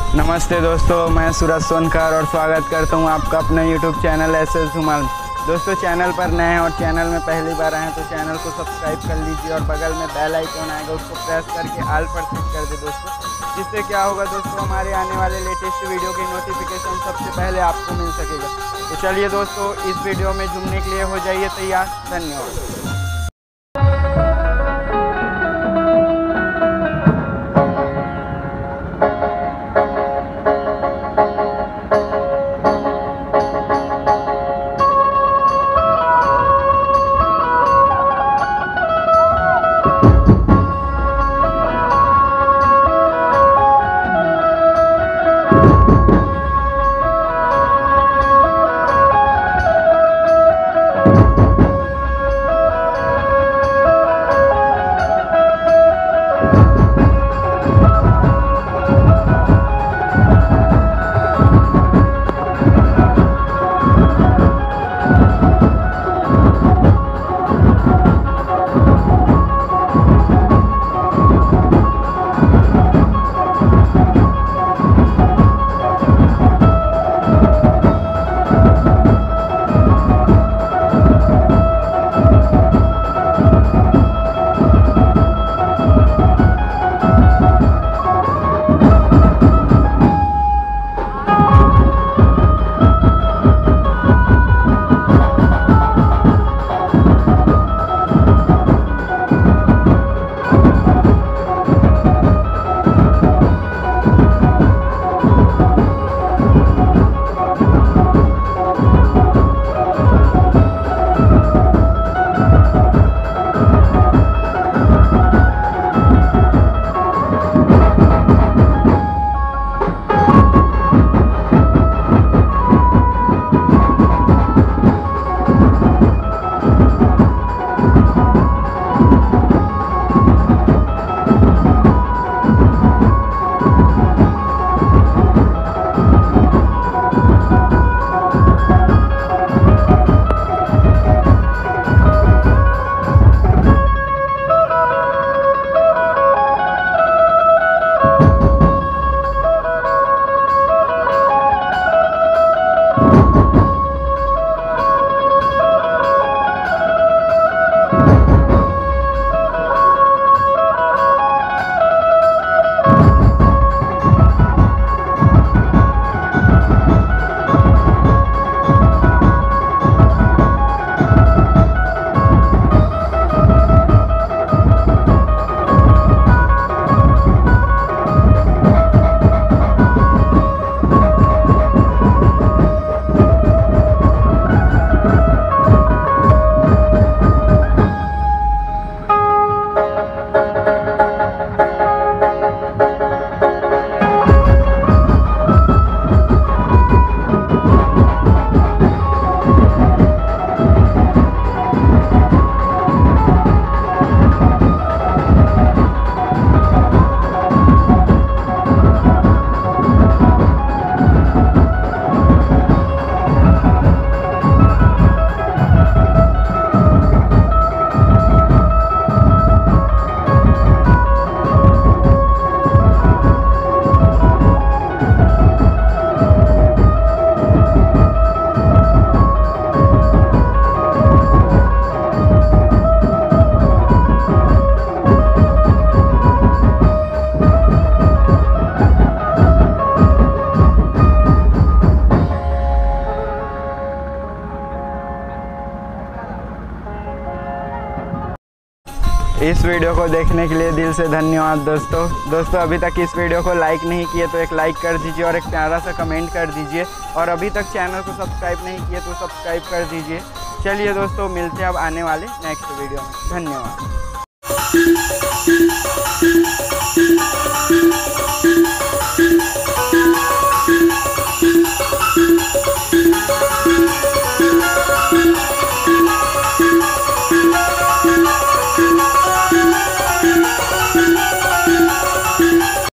नमस्ते दोस्तों, मैं सूरज सोनकर और स्वागत करता हूं आपका अपने YouTube चैनल एसएस धूमल। दोस्तों, चैनल पर नए हैं और चैनल में पहली बार आए हैं तो चैनल को सब्सक्राइब कर लीजिए और बगल में बेल आइकन आएगा, उसको प्रेस करके ऑल पर क्लिक कर दे दोस्तों। जिससे क्या होगा दोस्तों, हमारे आने वाले लेटेस्ट वीडियो की नोटिफिकेशन सबसे पहले आपको मिल सकेगा। तो चलिए दोस्तों, इस वीडियो में झूमने के लिए हो जाइए तैयार। धन्यवाद। इस वीडियो को देखने के लिए दिल से धन्यवाद दोस्तों। अभी तक इस वीडियो को लाइक नहीं किए तो एक लाइक कर दीजिए और एक प्यारा सा कमेंट कर दीजिए, और अभी तक चैनल को सब्सक्राइब नहीं किए तो सब्सक्राइब कर दीजिए। चलिए दोस्तों, मिलते हैं अब आने वाले नेक्स्ट वीडियो में। धन्यवाद।